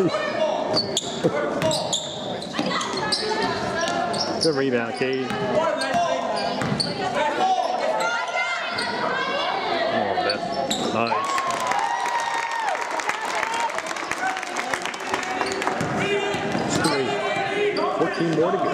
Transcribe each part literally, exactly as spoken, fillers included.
Good rebound, Cade. Oh, Beth. Nice. Three. fourteen more to go.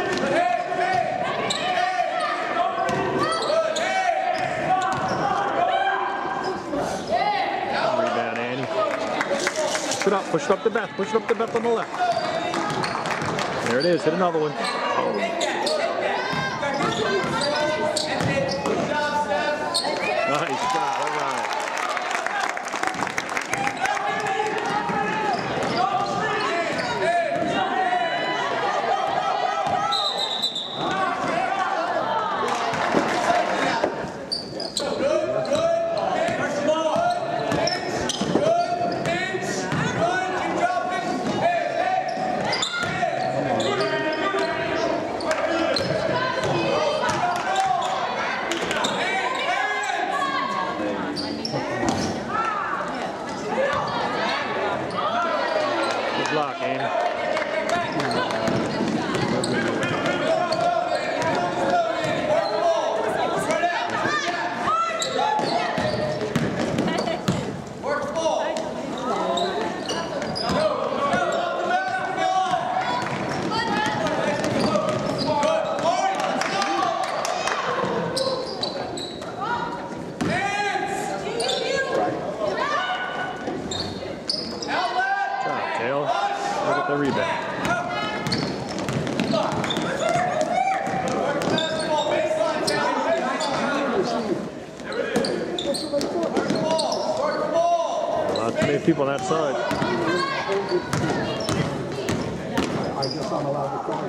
Rebound, Annie. Push it up, push it up to Beth, push it up to Beth on the left. There it is, hit another one. Oh. Nice shot, all right. Good luck, Annie. Look at the rebound. Not too many people on that side. I guess I'm allowed to call.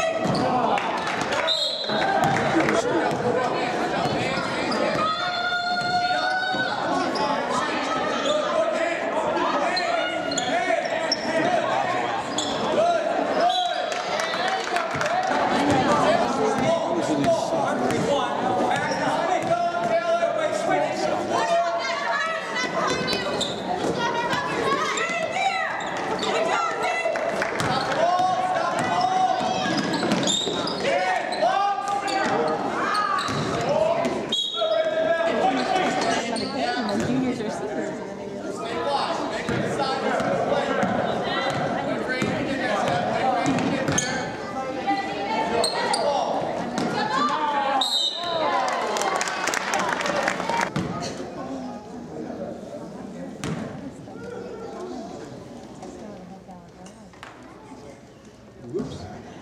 Whoops.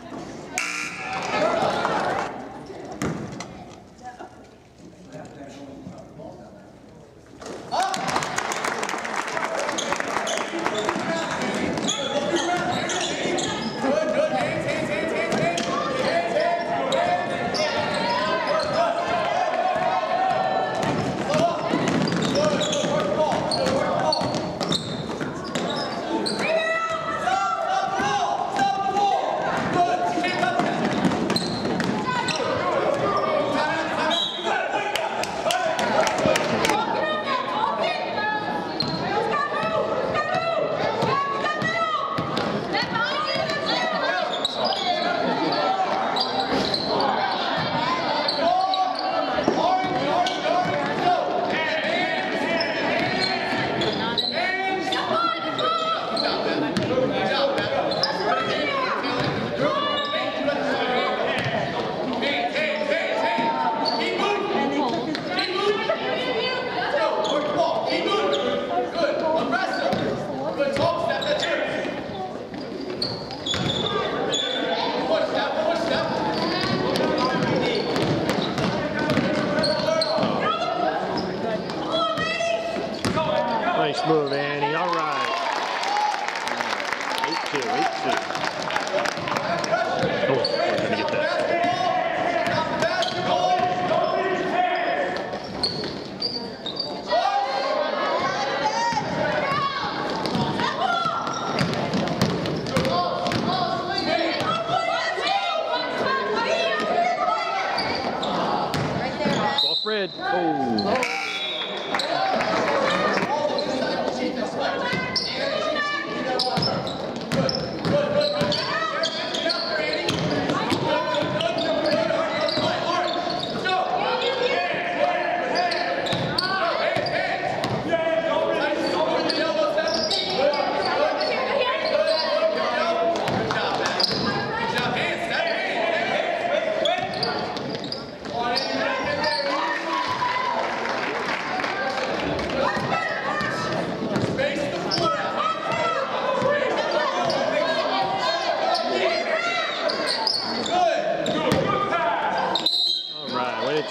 Nice move, Annie. All right. eight two, eight two. Oh, we're going to get that. Off red. Oh.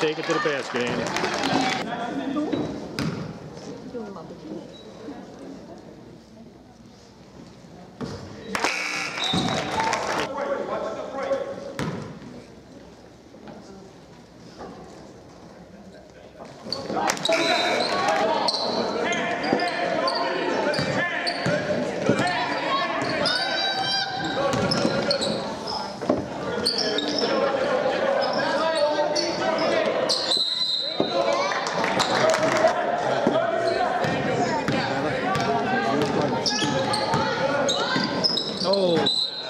take it to the basket, Andy. Oh.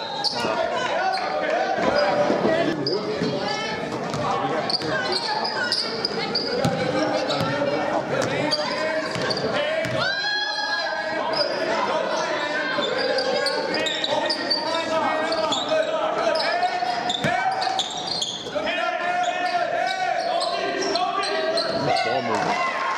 Ball movement.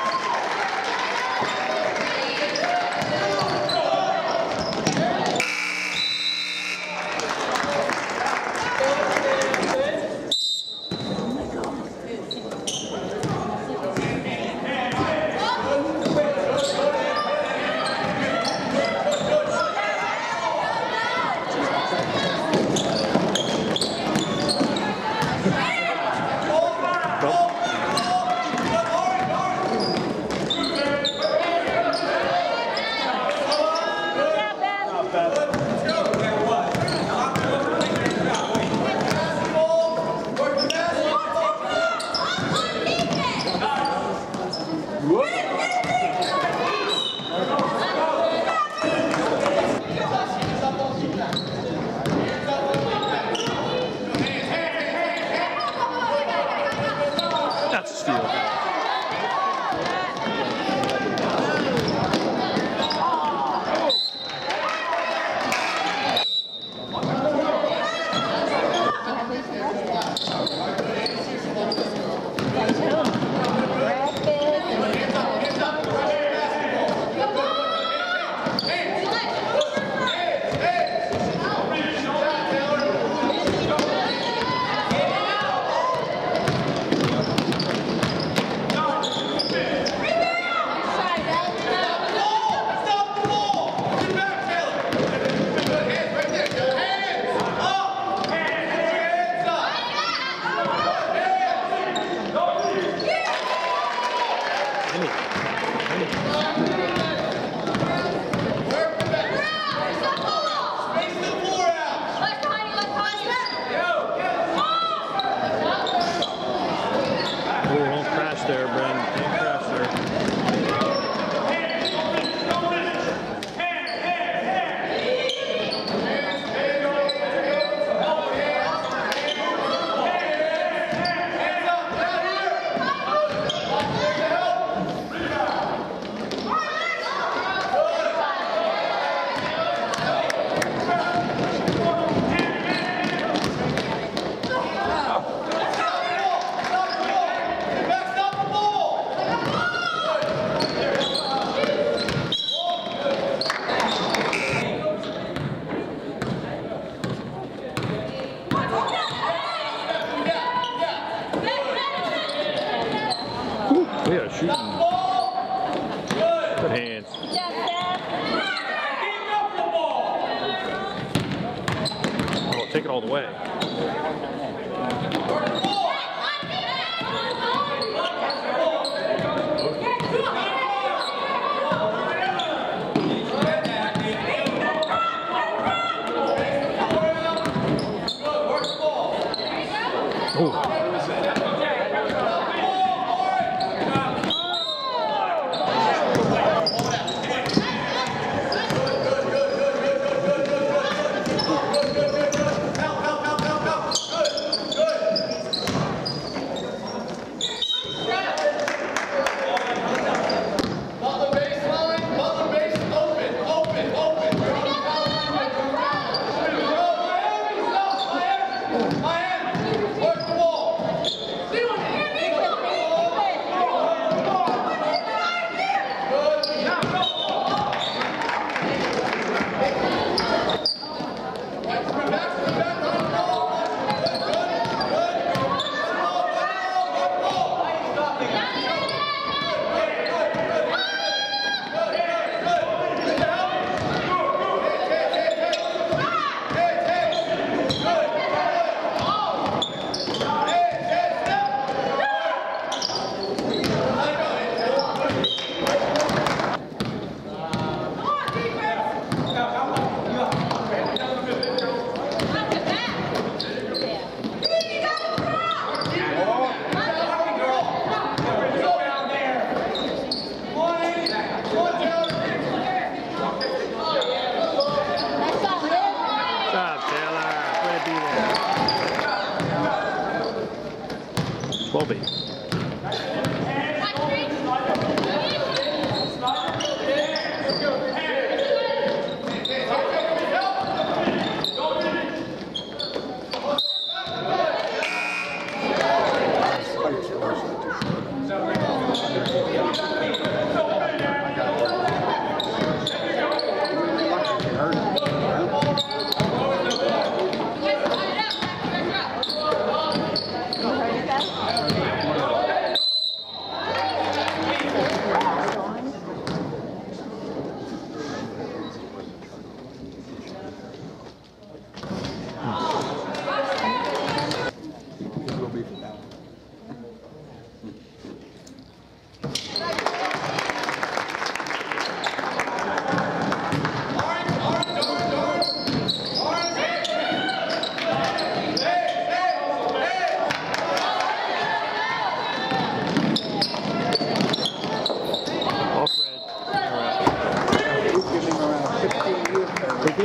That's a steal. There, Brandon. Can't crash there. We are shooting. Good hands. Oh, take it all the way. Oh. Work the ball.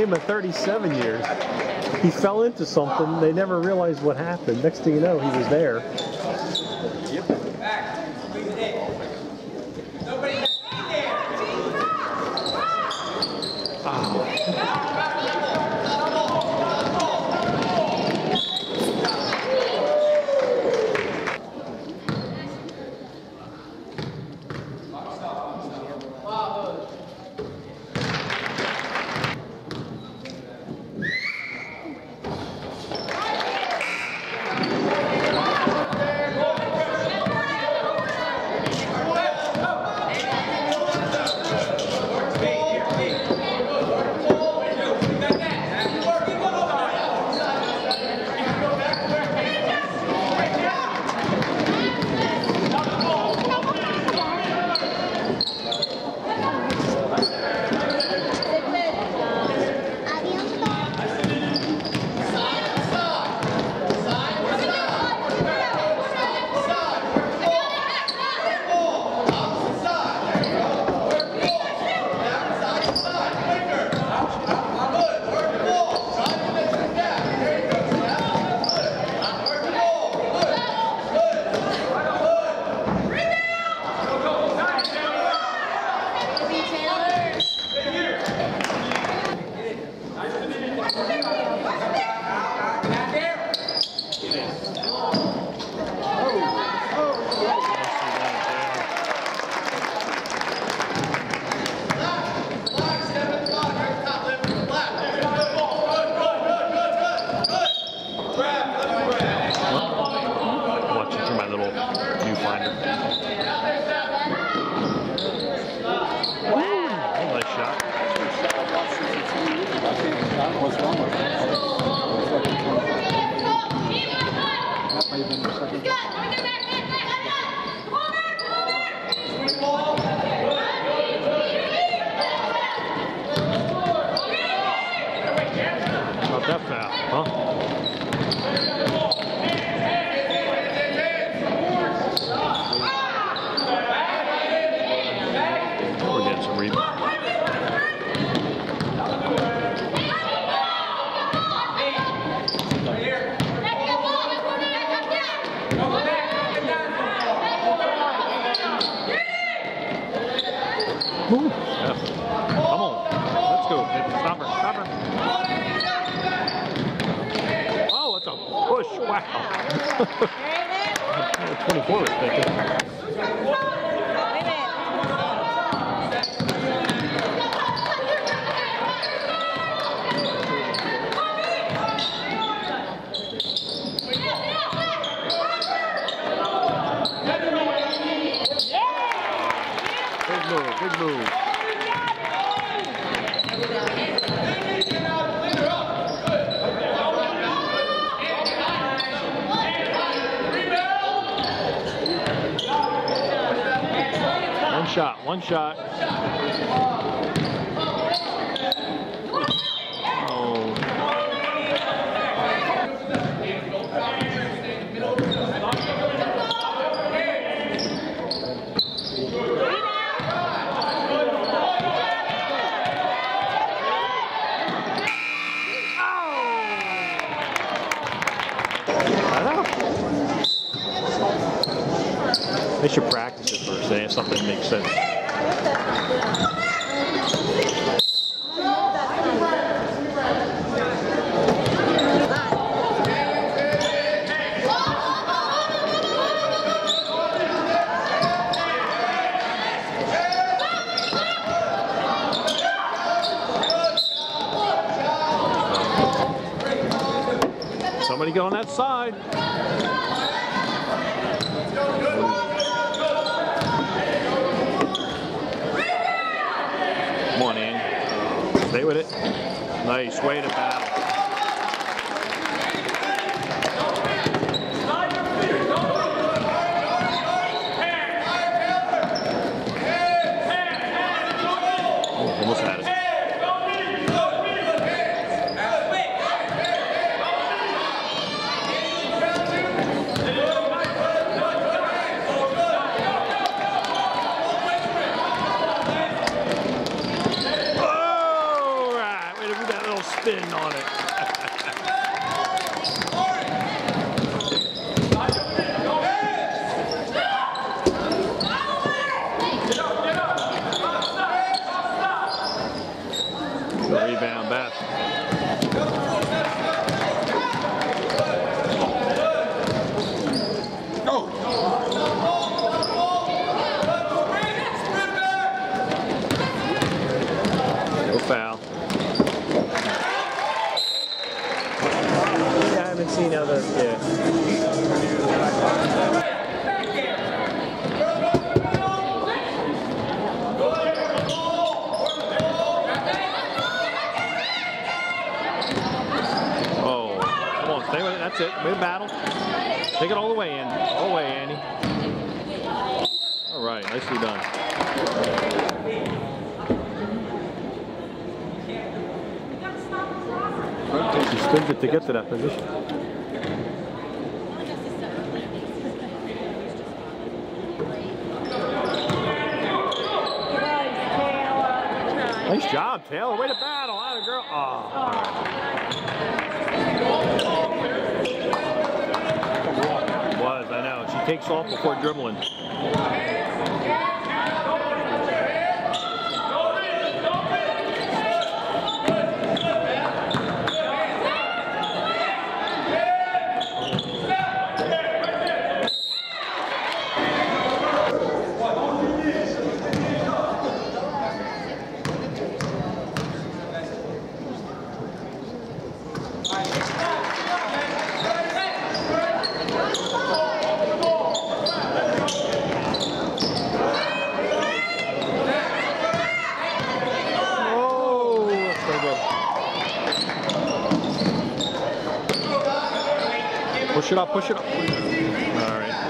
him at thirty-seven years. He fell into something. They never realized what happened. Next thing you know, he was there. Yep. Oh. Not that fast, huh? We're getting some rebounds. Ooh, yeah. Come on. Let's go. Stop her. Stop her. Oh, it's a push. Wow. twenty-four was thinking. Big move, big move. One shot, one shot. Oh. They should practice it first, eh? If something makes sense. Somebody go on that side. Come on, Ann. Stay with it. Nice way to battle. Oh, almost had it. waiting on it. Rebound, Beth. Go. No foul. Yeah, I haven't seen other. Yeah. Stay with it. That's it. Way to battle. Take it all the way in. All the way, Andy. All right. Nicely done. She spins it to get to that position. Nice job, Taylor. Way to battle. Atta girl. Oh, all right. Was, I know. She takes off before dribbling. Push it up, push it up. All right.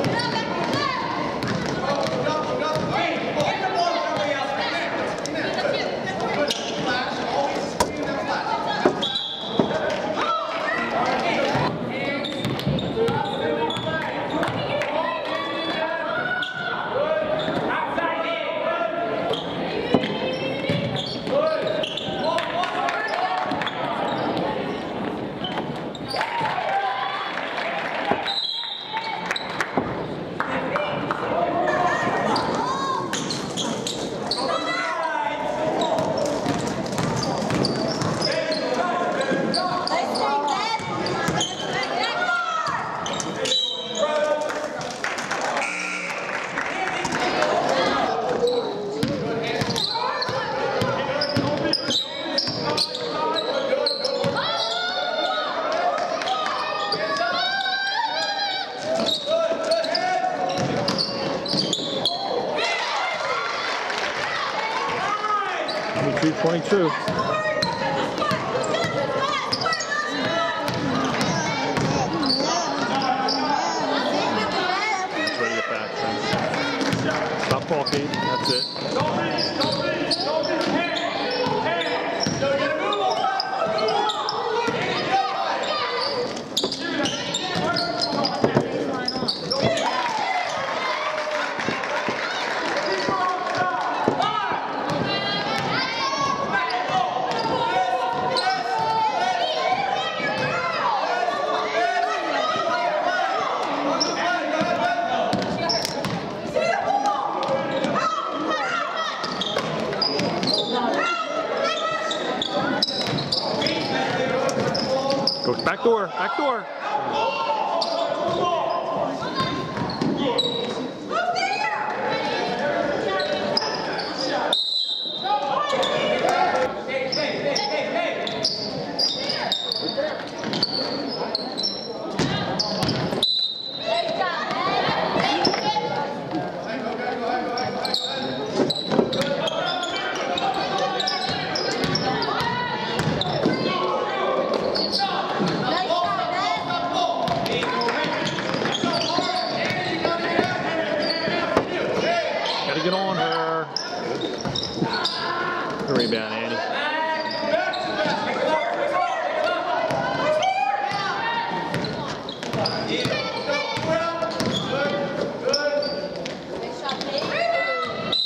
twenty-two twenty-two. Ready to back. Stop talking. That's it. Goes back door, back door. Get on her. Good rebound, Andy.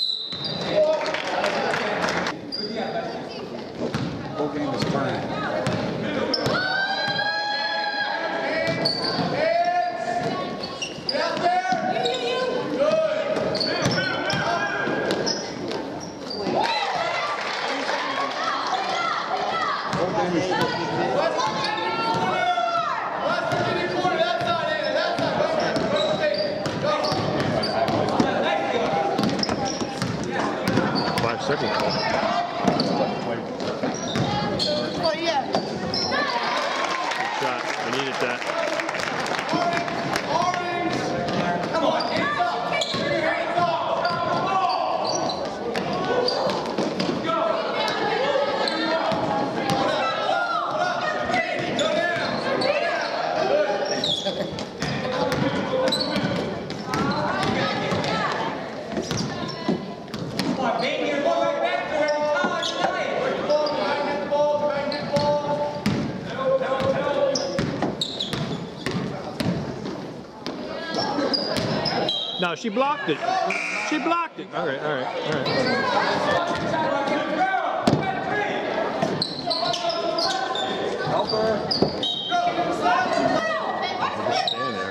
Whole game is turning. shot. I needed that. No, she blocked it. She blocked it. All right, all right, all right. Help her. Just stand there.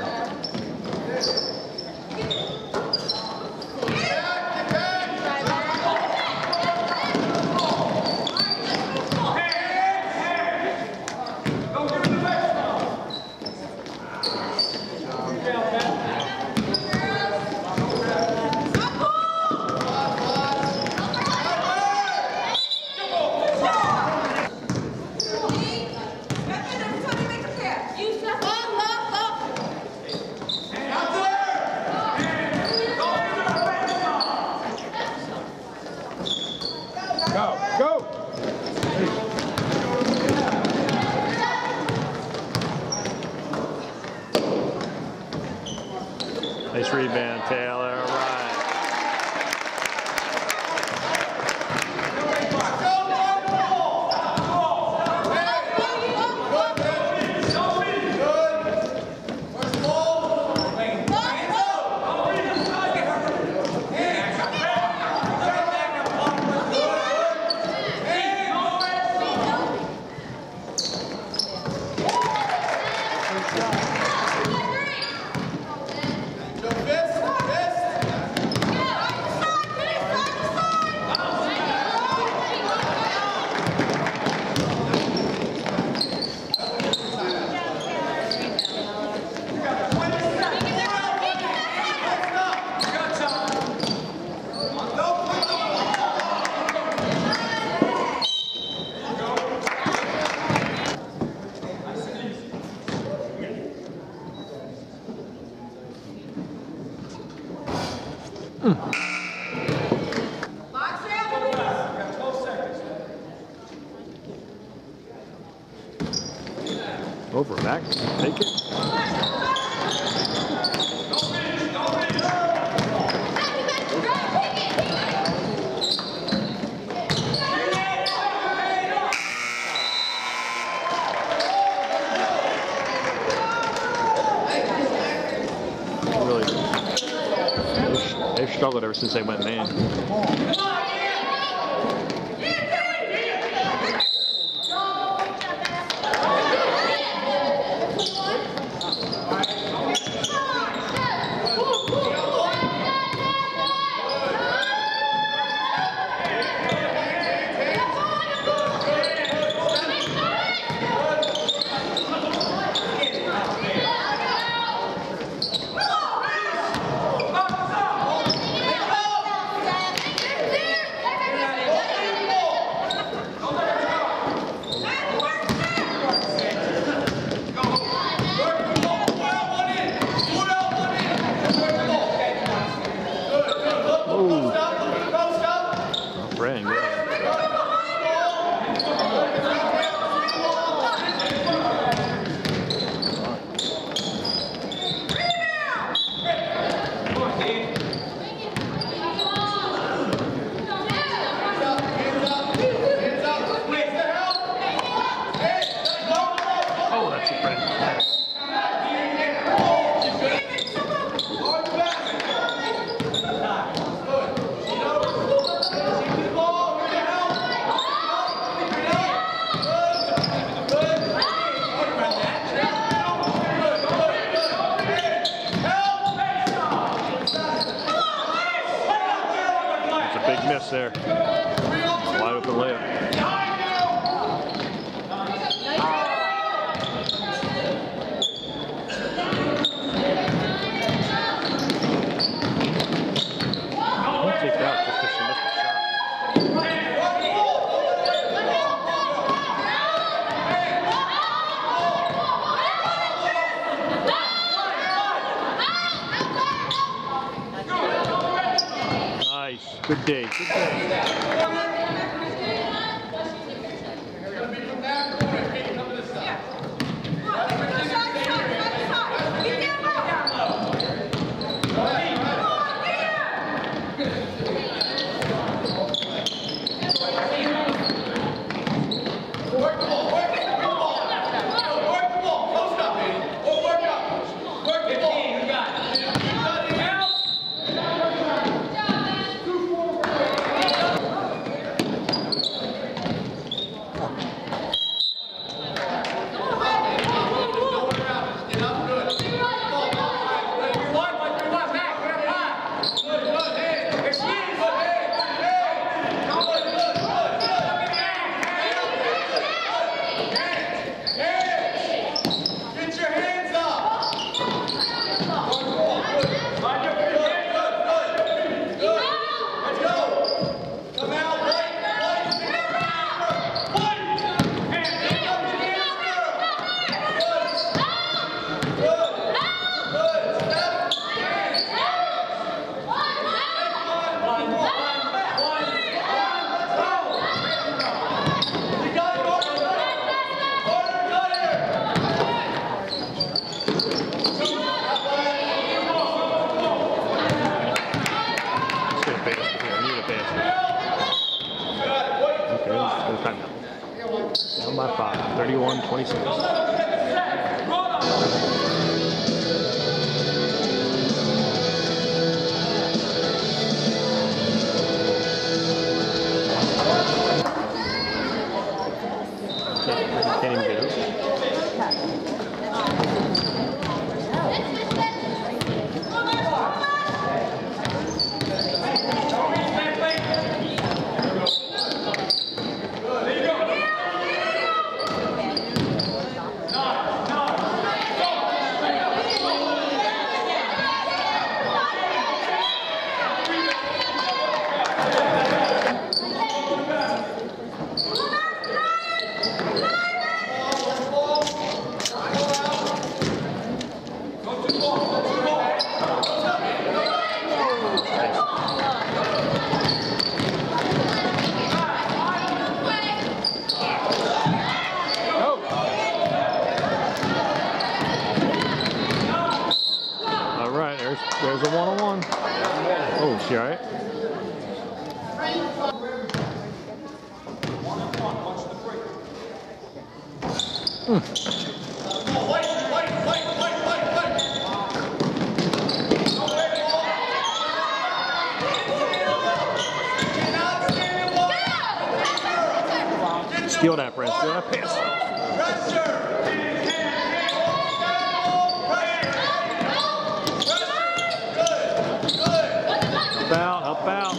Go, go. Nice rebound, Taylor. All right. Over, back, take it. Really, they've struggled ever since they went man. Big miss there. Wide open layup. Good day. Good day. Down by five, thirty-one twenty-six. Can't even get it. There's a one-on-one. Oh, is she all right? Hmm. Steal that, Brent. Steal that pass. Help out, help out.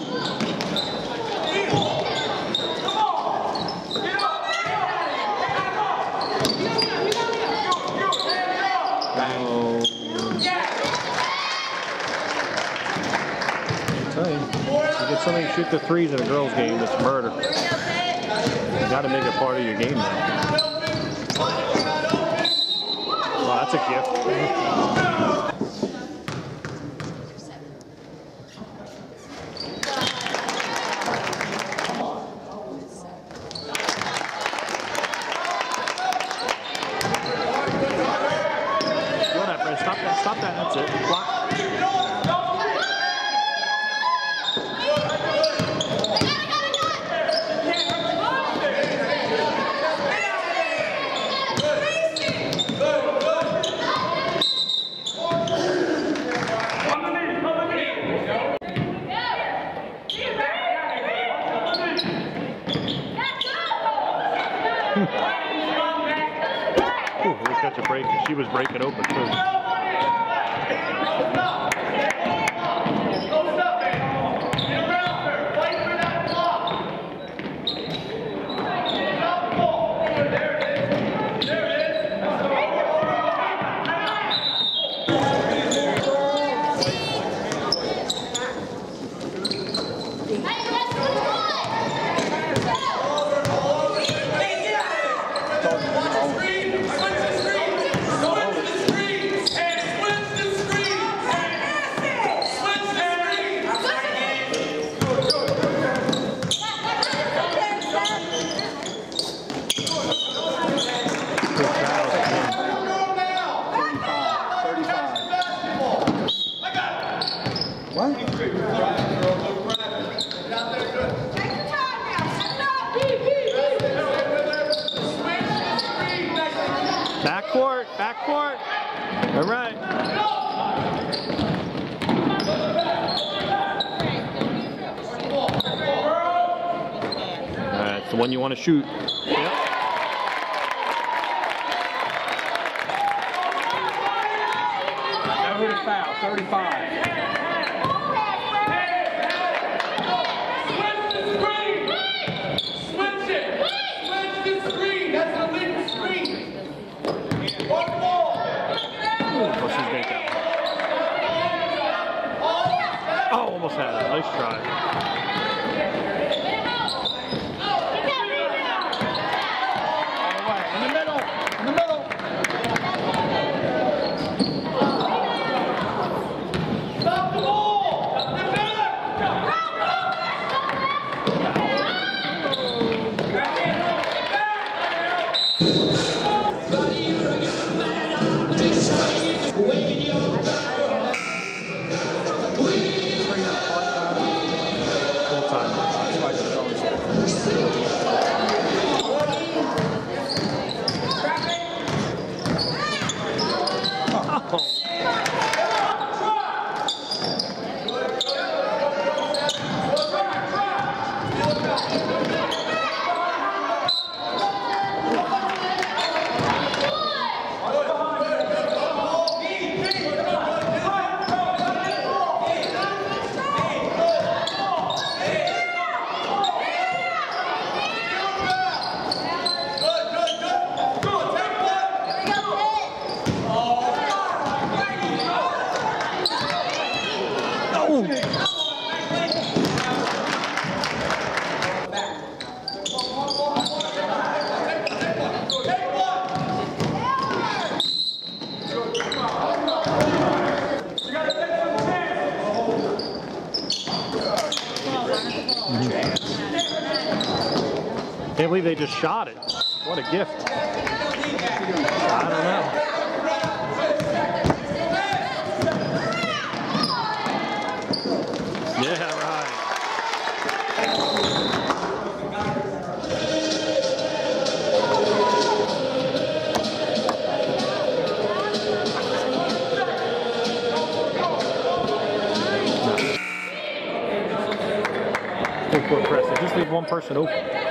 Oh. I tell you, you get somebody to shoot the threes in a girls' game, it's murder. You got to make it part of your game now. Well, that's a gift. Stop that, stop that, that's it. Block. Ooh, we catch a break. She was breaking open too. Back court, back court. All right. All right, it's the one you want to shoot. Yep. Over the foul, thirty-five. Oh, almost had it. Nice try. In the middle. In the middle. Stop the ball. Can't believe they just shot it. What a gift. I don't know. Yeah, right. Full court press. They just leave one person open.